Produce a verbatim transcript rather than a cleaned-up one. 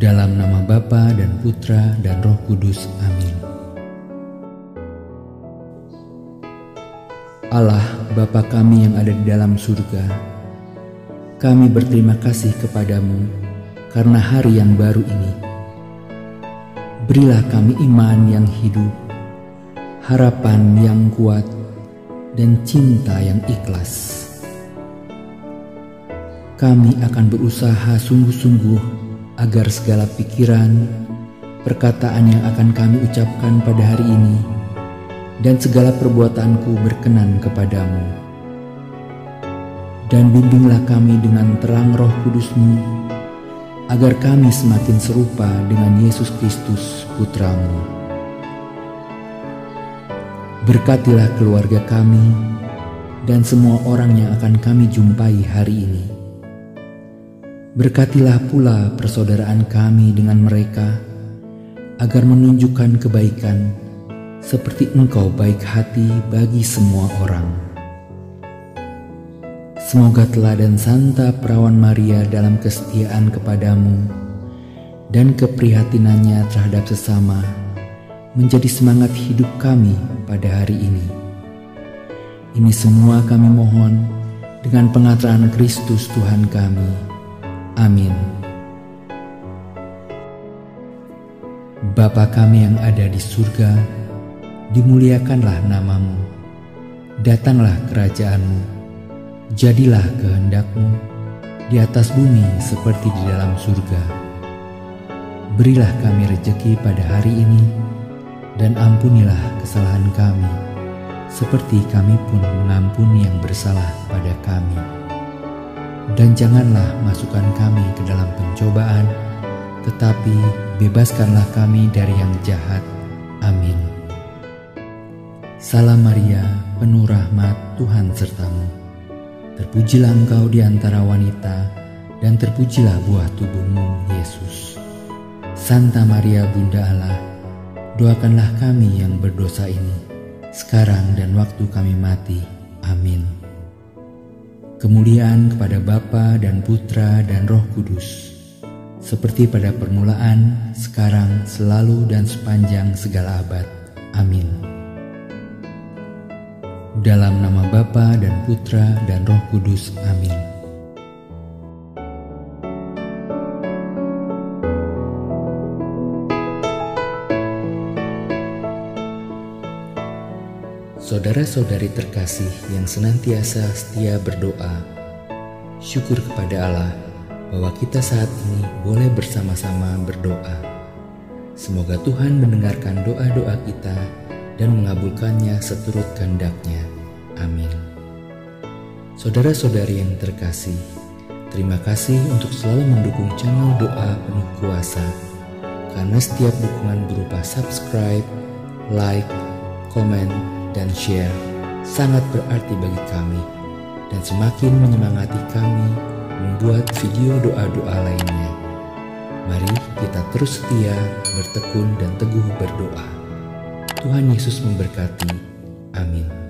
Dalam nama Bapa dan Putra dan Roh Kudus. Amin. Allah, Bapa kami yang ada di dalam surga, kami berterima kasih kepadamu karena hari yang baru ini. Berilah kami iman yang hidup, harapan yang kuat, dan cinta yang ikhlas. Kami akan berusaha sungguh-sungguh agar segala pikiran, perkataan yang akan kami ucapkan pada hari ini, dan segala perbuatanku berkenan kepadamu. Dan bimbinglah kami dengan terang Roh Kudus-Mu, agar kami semakin serupa dengan Yesus Kristus, Putra-Mu. Berkatilah keluarga kami dan semua orang yang akan kami jumpai hari ini. Berkatilah pula persaudaraan kami dengan mereka, agar menunjukkan kebaikan seperti Engkau baik hati bagi semua orang. Semoga teladan Santa Perawan Maria dalam kesetiaan kepadamu dan keprihatinannya terhadap sesama menjadi semangat hidup kami pada hari ini. Ini semua kami mohon dengan pengaturaan Kristus Tuhan kami. Amin. Bapa kami yang ada di surga, dimuliakanlah namamu. Datanglah kerajaan-Mu. Jadilah kehendak-Mu di atas bumi seperti di dalam surga. Berilah kami rejeki pada hari ini, dan ampunilah kesalahan kami, seperti kami pun mengampuni yang bersalah pada kami. Dan janganlah masukkan kami ke dalam pencobaan, tetapi bebaskanlah kami dari yang jahat. Amin. Salam Maria, penuh rahmat, Tuhan sertamu. Terpujilah engkau di antara wanita, dan terpujilah buah tubuhmu, Yesus. Santa Maria Bunda Allah, doakanlah kami yang berdosa ini, sekarang dan waktu kami mati. Amin. Kemuliaan kepada Bapa dan Putra dan Roh Kudus, seperti pada permulaan, sekarang, selalu, dan sepanjang segala abad. Amin. Dalam nama Bapa dan Putra dan Roh Kudus. Amin. Saudara-saudari terkasih yang senantiasa setia berdoa, syukur kepada Allah bahwa kita saat ini boleh bersama-sama berdoa. Semoga Tuhan mendengarkan doa-doa kita dan mengabulkannya seturut kehendak-Nya. Amin. Saudara-saudari yang terkasih, terima kasih untuk selalu mendukung channel Doa Penuh Kuasa, karena setiap dukungan berupa subscribe, like, komen, dan share sangat berarti bagi kami dan semakin menyemangati kami membuat video doa-doa lainnya. Mari kita terus setia, bertekun, dan teguh berdoa. Tuhan Yesus memberkati. Amin.